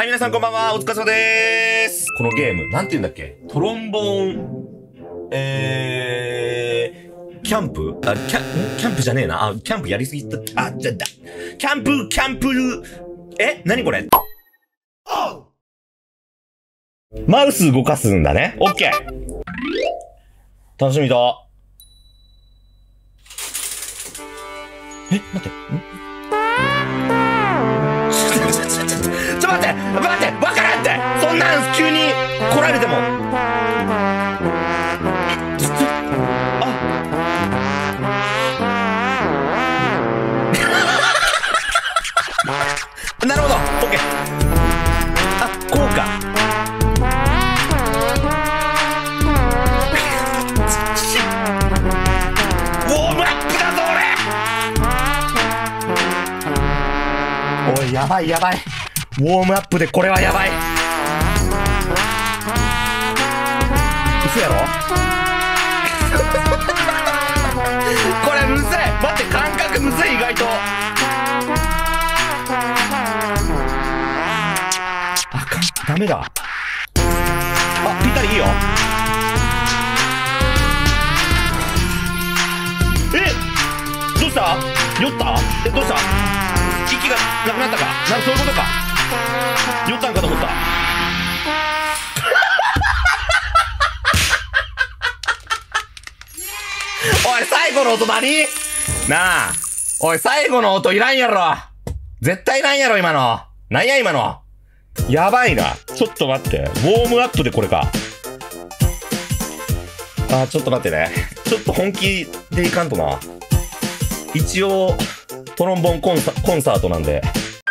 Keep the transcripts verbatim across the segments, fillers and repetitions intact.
はい、皆さんこんばんは。お疲れ様でーす。このゲーム、なんて言うんだっけ？トロンボーン、えー、キャンプあ、キャン、キャンプじゃねえな。あ、キャンプやりすぎた。あ、じゃ、だ。キャンプ、キャンプ、え？何これ？マウス動かすんだね。オッケー。楽しみだ。え、待って。んちょ、待って、待って、わからんって。そんなん急に来られても。ちょ、ちょ、あ。なるほど。オッケー。あ、こうか。ウォームアップだぞ俺。おい、やばいやばい。ウォームアップでこれはやばい。嘘やろ？これむずい。待って、感覚むずい、意外と。あかん、ダメだ。あ、ぴったりいいよ。え、どうした？酔った？え、どうした？息がなくなったか？な、そういうことか。酔ったんかと思った。おい、最後の音何？なあ。おい、最後の音いらんやろ。絶対いらんやろ、今の。なんや、今の。やばいな。ちょっと待って。ウォームアップでこれか。あ、ちょっと待ってね。ちょっと本気でいかんとな。一応、トロンボーンコンサ、コンサートなんで。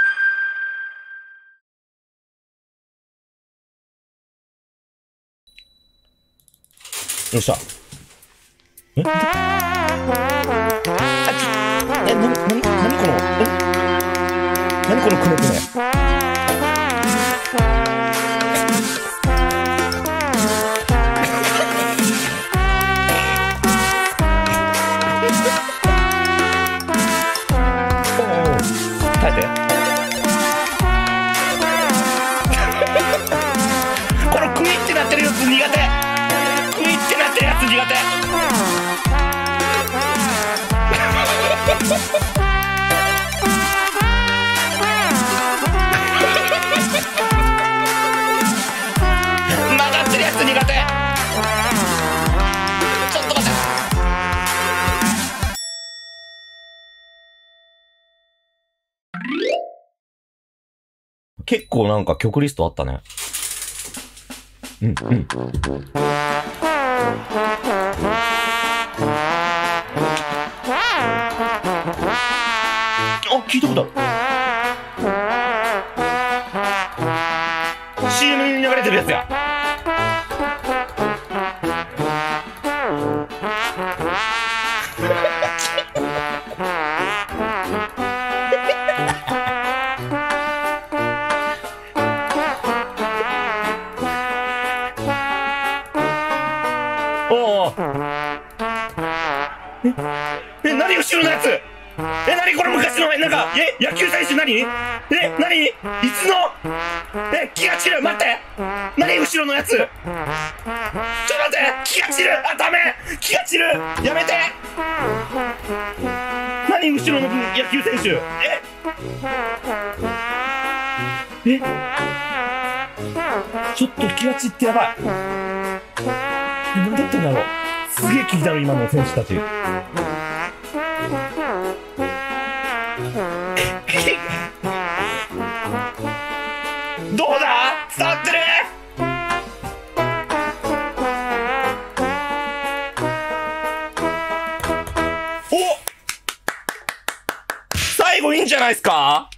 よっしゃ。え？あ、ちょ、え、なに、なに、なにこの、え？なにこのくねくね。おお、耐えて。このクイってなってるやつ苦手。クイってなってるやつ苦手。曲がってるやつ苦手。ちょっと待って。結構なんか曲リストあったね。うんうん。あ、聞いたことある。シーエム に流れてるやつや。おお。え、え、何後ろのやつ？え、何これ昔の、え、なんか、え、野球選手何？え、何？いつの？え、気が散る。待って。何後ろのやつ？ちょっと待って。気が散る。あ、ダメ。気が散る。やめて。何後ろの野球選手？え？え？ちょっと気が散ってやばい。何だったんだろう。すげえ気になる今の選手たち。どうだ？伝わってる？お！最後いいんじゃないですか？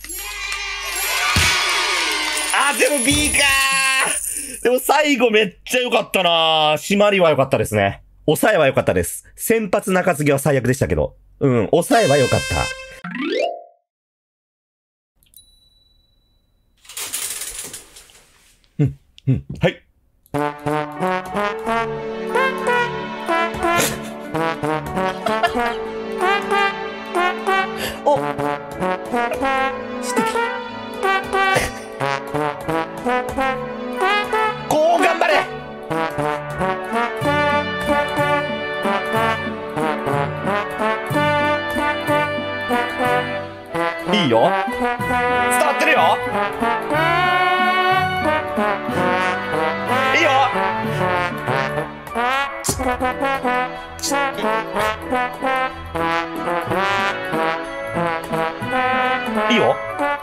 あ、でも B かー。でも最後めっちゃ良かったなー。締まりは良かったですね。抑えは良かったです。先発中継ぎは最悪でしたけど。うん、抑えは良かった。うん、うん、はい。お、素敵。 いいよ。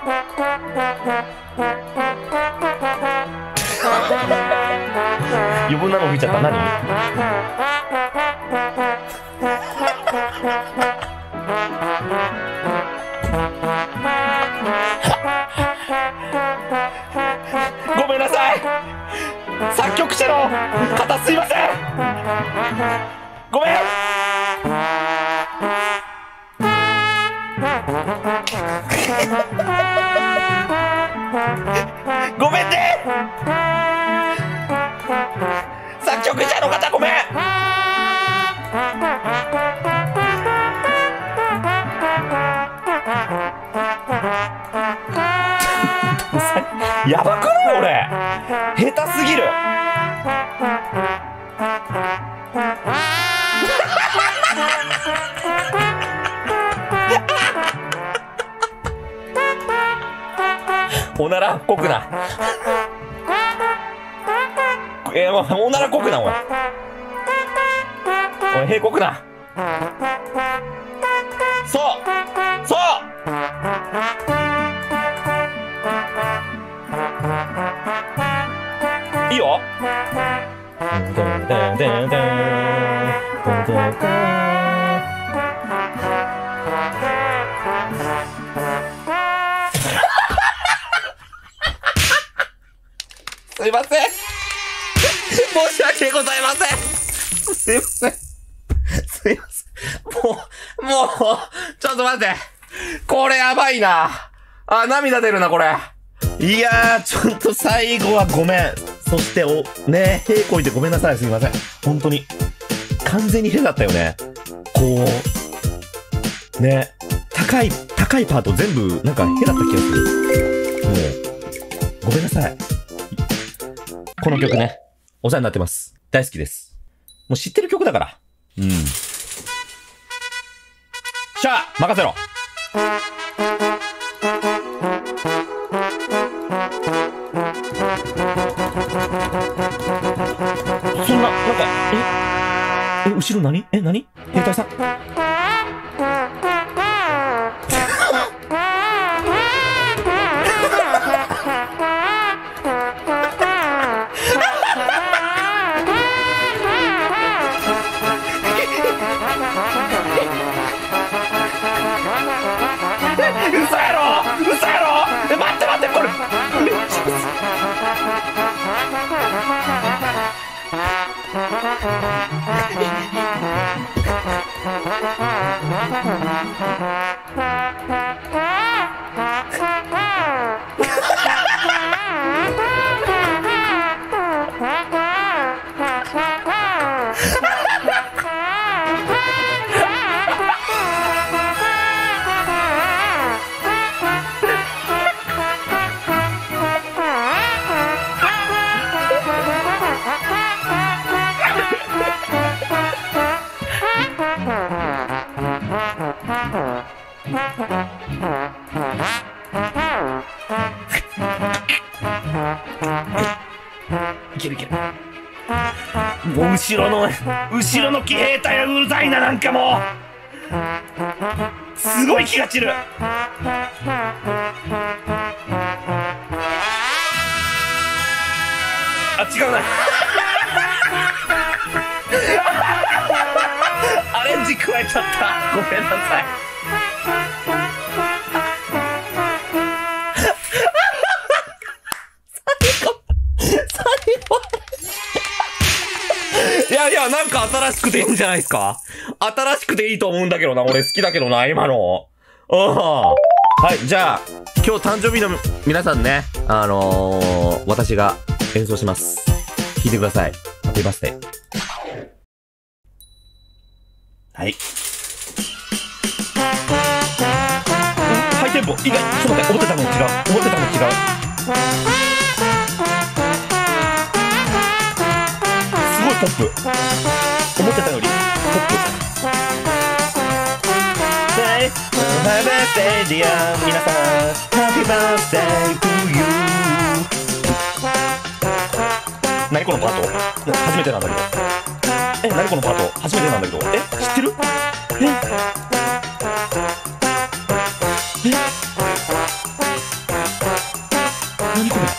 余分なの吹いちゃった。何？ごめんなさい。作曲者の方すいません。ごめん。ごめんね。作曲者の方ごめん。やばくない？俺下手すぎる。おならっこくな。えー、もうおならっこくなおい。おい、へいこくな。そうそういいよ。すいません。申し訳ございません。すいません。すいません。もう、もう、ちょっと待って。これやばいな。あ、涙出るな、これ。いやー、ちょっと最後はごめん。そして、お、ね、へいこいてごめんなさい。すみません。本当に。完全にへだったよね。こう、ね、高い、高いパート全部、なんかへだった気がする。もう、ごめんなさい。この曲ね、お世話になってます。大好きです。もう知ってる曲だから。うん。しゃあ、任せろ。そんな、なんか、え、え、後ろ何？え、何？兵隊さん。嘘やろ！嘘やろ！え、待って待って、これ。いけるいける。もう後ろの後ろの騎兵隊はうるさいな。なんかもうすごい気が散る。あ、違うな。アレンジ加えちゃった。ごめんなさい。いやいや、なんか新しくていいんじゃないですか？新しくていいと思うんだけどな。俺好きだけどな、今の。うん。はい、じゃあ、今日誕生日の皆さんね、あのー、私が演奏します。聴いてください。ハッピーバースデー。はい。ハイテンポ、意外、ちょっと待って、思ってたの違う。思ってたの違う。ポップ。思ってたよりポップ。はい、ハッピーバースデーディア皆様、ハッピーバースデートゥーユー。何このパート？初めてなんだけど。 え、何このパート初めてなんだけど。え、知ってる？ええ何これ？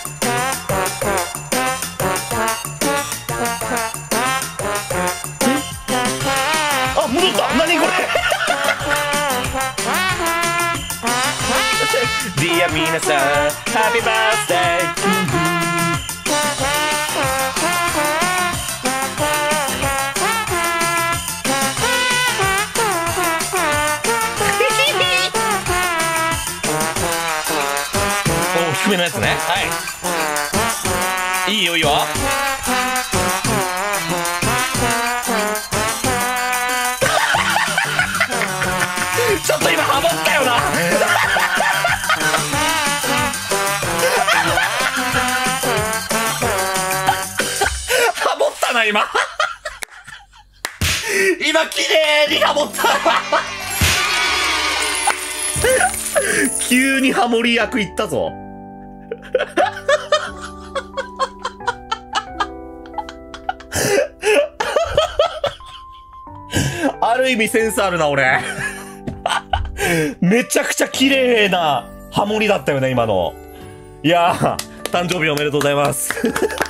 あ、戻った。何これ？Dear 皆さん、Happy Birthday to you。お、低めのやつね。はい。いいよいいよ。ちょっと今ハモったよな。ハモったな今。今綺麗にハモった。急にハモリ役いったぞ。ある意味センスあるな俺。めちゃくちゃ綺麗なハモリだったよね今の。いやー、誕生日おめでとうございます。